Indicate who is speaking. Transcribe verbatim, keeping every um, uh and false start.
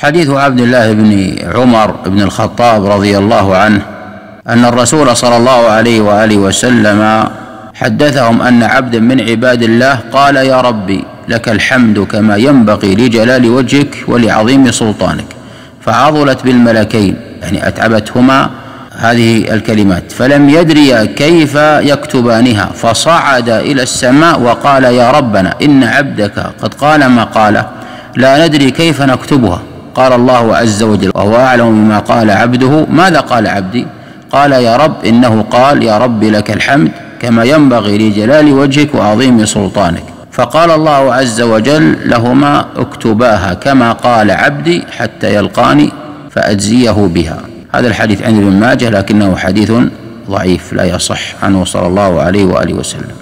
Speaker 1: حديث عبد الله بن عمر بن الخطاب رضي الله عنه أن الرسول صلى الله عليه وآله وسلم حدثهم أن عبدا من عباد الله قال: يا ربي لك الحمد كما ينبغي لجلال وجهك ولعظيم سلطانك، فعضلت بالملكين، يعني أتعبتهما هذه الكلمات، فلم يدري كيف يكتبانها، فصعد إلى السماء وقال: يا ربنا إن عبدك قد قال ما قال، لا ندري كيف نكتبها. قال الله عز وجل وهو أعلم بما قال عبده: ماذا قال عبدي؟ قال: يا رب إنه قال: يا رب لك الحمد كما ينبغي لجلال وجهك وعظيم سلطانك. فقال الله عز وجل لهما: اكتباها كما قال عبدي حتى يلقاني فأجزيه بها. هذا الحديث عند ابن ماجه لكنه حديث ضعيف لا يصح عنه صلى الله عليه وآله وسلم.